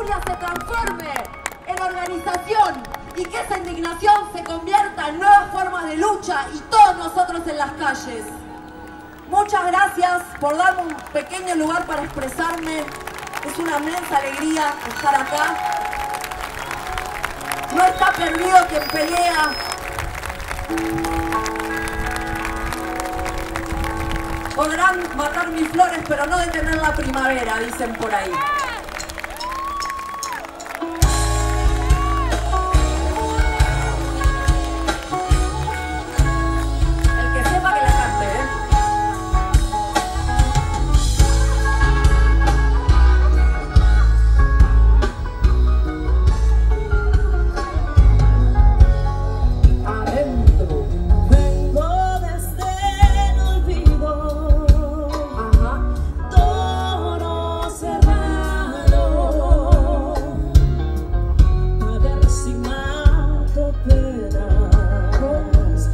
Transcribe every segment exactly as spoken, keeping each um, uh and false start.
furia se transforme en organización y que esa indignación se convierta en nuevas formas de lucha y todos nosotros en las calles. Muchas gracias por darme un pequeño lugar para expresarme. Es una inmensa alegría estar acá. No está perdido quien pelea. Podrán matar mis flores, pero no detener la primavera, dicen por ahí. El que sepa que la cante, ¿eh? Adentro. Vengo desde el olvido, Ajá. toro cerrado, haber simado penas,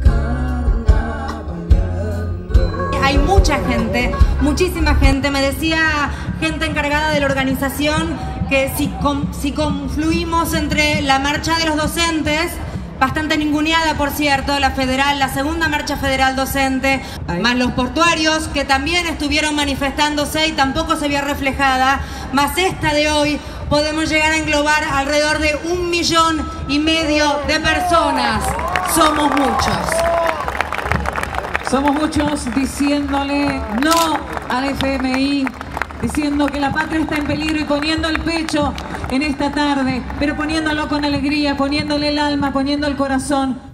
carnavalando. Hay mucha gente, muchísima gente. Me decía gente encargada de la organización que si, con, si confluimos entre la marcha de los docentes, bastante ninguneada por cierto, la federal, la segunda marcha federal docente, más los portuarios que también estuvieron manifestándose y tampoco se vio reflejada, más esta de hoy, podemos llegar a englobar alrededor de un millón y medio de personas. Somos muchos. Somos muchos diciéndole no al F M I, diciendo que la patria está en peligro y poniendo el pecho en esta tarde, pero poniéndolo con alegría, poniéndole el alma, poniendo el corazón,